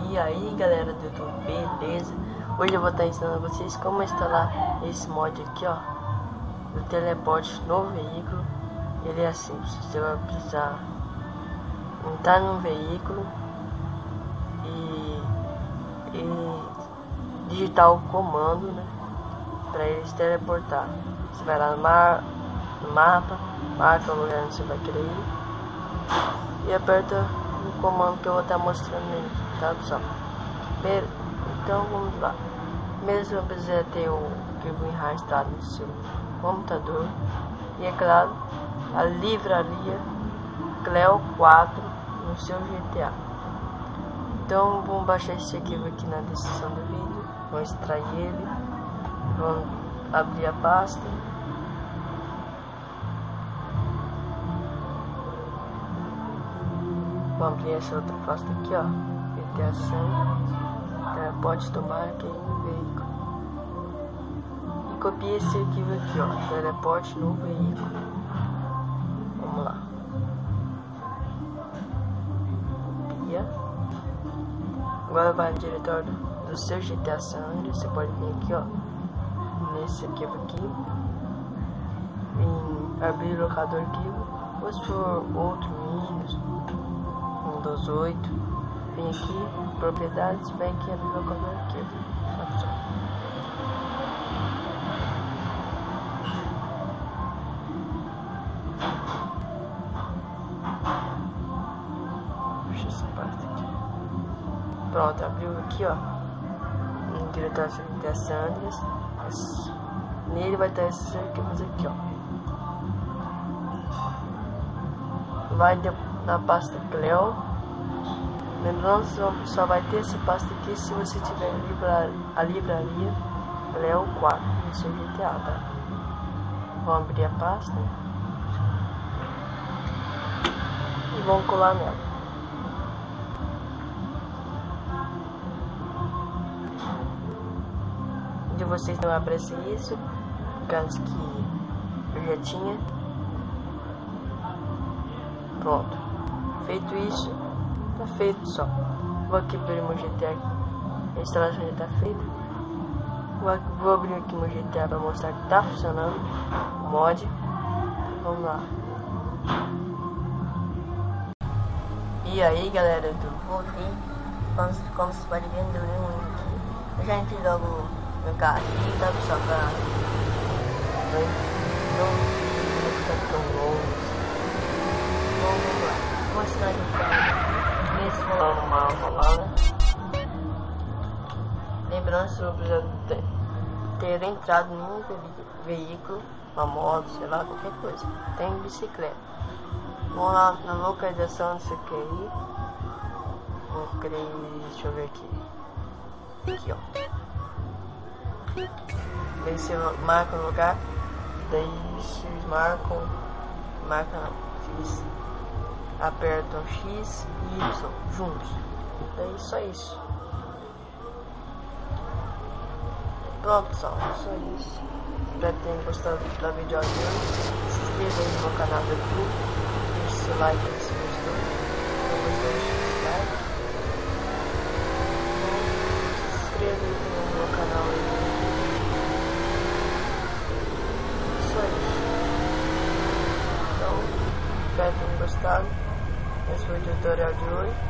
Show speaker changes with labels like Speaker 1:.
Speaker 1: E aí galera do YouTube, beleza? Hoje eu vou estar ensinando vocês como instalar esse mod aqui, ó, do teleporte no veículo. Ele é assim, você vai precisar entrar no veículo e digitar o comando, né, para ele se teleportar. Você vai lá no mapa, marca o lugar onde você vai querer ir e aperta o comando que eu vou estar mostrando nele, tá pessoal? Então vamos lá. Primeiro você vai precisar ter o GameWinRAR instalado no seu computador e, é claro, a livraria Cleo 4 no seu GTA. Então vamos baixar esse arquivo aqui na descrição do vídeo, vamos extrair ele, vamos abrir a pasta. Vamos abrir essa outra pasta aqui, ó, GTA 100, pode tomar aqui no veículo. E copie esse arquivo aqui, ó, teleporte no veículo. Vamos lá. Copia. Agora vai no diretório do seu GTA San Andreas. Você pode vir aqui, ó, nesse arquivo aqui, em abrir o locador arquivo, ou se for outro Windows, Windows 8, vem aqui, propriedades, vem aqui no locador arquivo. Puxa essa parte aqui. Pronto, abriu aqui, ó, no diretório do GTA San Andreas. Nele vai estar esses arquivos aqui, ó. Vai na pasta Cleo. Lembrando, só vai ter essa pasta aqui se você tiver a livraria Cleo 4 no seu GTA, tá? Vamos abrir a pasta e vamos colar nela. De vocês não aparece isso, por causa que eu já tinha. Pronto, feito isso, tá feito, pessoal. Vou aqui abrir meu GTA, a instalação já tá feita. Vou abrir aqui meu GTA para mostrar que tá funcionando o mod. Vamos lá. E aí galera, voltei. Como vocês podem ver, deu um aqui. Eu já entrei logo no carro aqui, tá pessoal? Vamos lá, vou mostrar aqui nesse uma rolada. Lembrando, se eu precisar ter entrado em um veículo, uma moto, sei lá, qualquer coisa. Tem bicicleta. Vamos lá na localização onde você quer ir. Vou querer, deixa eu ver aqui. Aqui, ó. Daí você marca o lugar. Daí vocês marca não. Vocês apertam X e Y juntos. Daí só isso. Pronto, pessoal, só isso. Espero que tenham gostado da vídeo de hoje. Se inscreva aí no meu canal do YouTube. Deixe seu like se gostou. Se inscreva aí no meu canal. Só isso. Então, espero que tenham gostado. Esse foi o tutorial de hoje.